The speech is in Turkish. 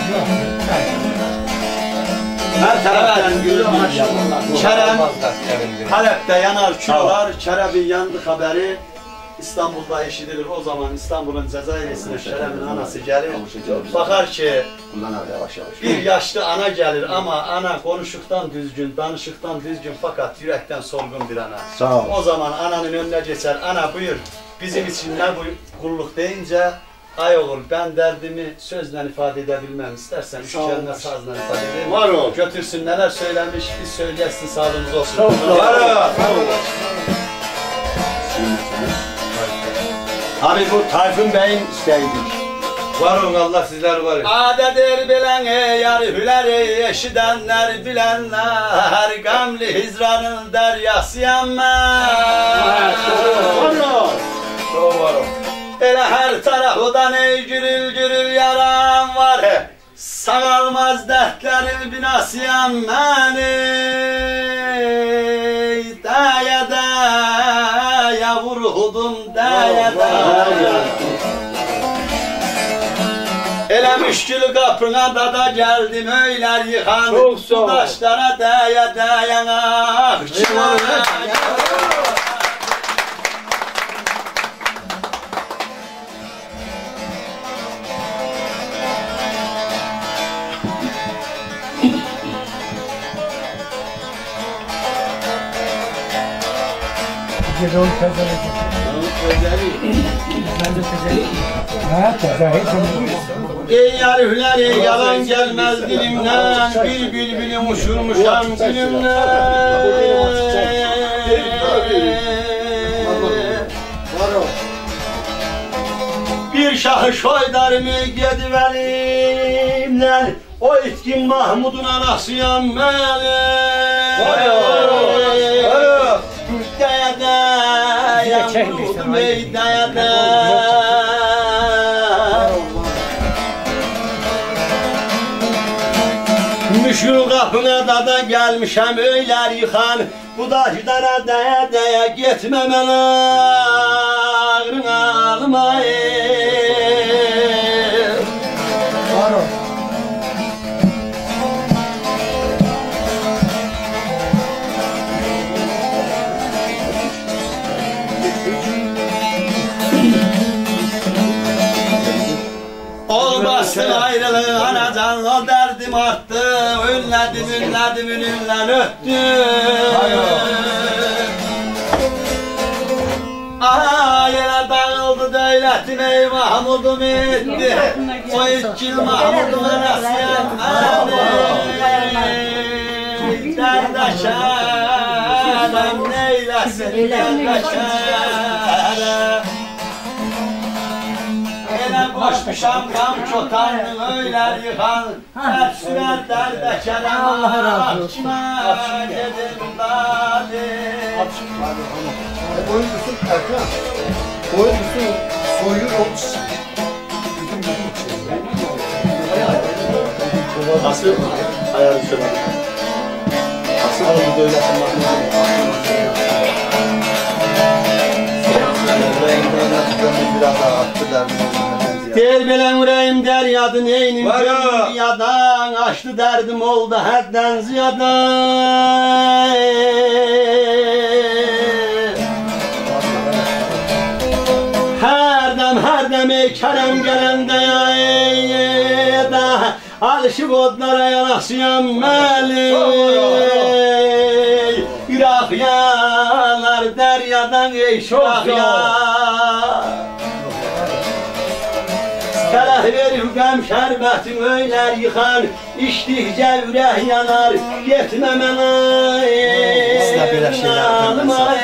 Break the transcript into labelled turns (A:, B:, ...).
A: Her taraftan gülüm. Kerem, Halep'te yanar çuvalar, Kerem'in yandı haberi İstanbul'da eşidilir. O zaman İstanbul'un Cezayir'sine Kerem'in anası gelir. Bakar ki bir yaşlı ana gelir ama ana konuşuktan düzgün, danışıktan düzgün fakat yürekten solgun bir ana.
B: Sağ ol.
A: O zaman ananın önüne geçer, ana buyur bizim için ne bu kulluk deyince ay oğul ben derdimi sözle ifade edebilmem. İstersen üç kelime sazla ifade edeyim.
B: Var ol.
A: Götürsün neler söylemiş, biz söyleyesin sağlığımız olsun.
B: Var ol. Abi bu Tayfun Bey'in isteğidir.
C: Var olun Allah sizler var.
A: Adedir bilen yar hüleri eşidenler bilenler gamli hizranın deryası yanmaz.
C: Çok var olun.
A: Ele her tarafından ey gürül gürül yaram var. Sağalmaz dertlerin binası yanman ey. Daya daya vurhudum daya daya. Ele müşkül kapına da geldim öyler yıkan.
C: Çok sağ ol.
A: Taşlara daya dayana. Ey yarihler ey yalan gelmez dilimden. Bir bülbülüm uçurmuşam gülümden. Bir şahı şoydarımı gediverimden. O itkin Mahmud'un anasıyam ben. Daya daya vurdum ey daya daya. Müşkül kapına da gelmişem öyler yıkan. Bu daşlara daya daya gitmem ağrın ağlıma Olmasın ayrılığın anacan o derdim arttı. Ünledim ünledim ünlen öttüm. Yine dağıldı devletim ey Mahmud'um etti. O içkil Mahmud'um anası yanmadı. Derdeşerem neylesin derdeşerem. Yine koşmuşam kam çotanım öyler yıkan. Hep sürer derde kerem Allah razı olsun. Dedim dali.
B: Oyuncusun Erkan. Oyuncusun soyun olmuş.
A: Nasıl ayar düşemedim? Nasıl oldu böyle Der belen yüreğim deryadı neynim gönlüm yadan. Açtı derdim oldu hadden ziyada. Her dem ey kerem gelende da alışıp otlara yanasıyam meli. Irak yanar deryadan ey şurak yar. Ferah verir gəm şərbətin öylər yıxar. İçdikcə ürək yanar, getməmən ay.
B: Bizdə belə şeylər görməz.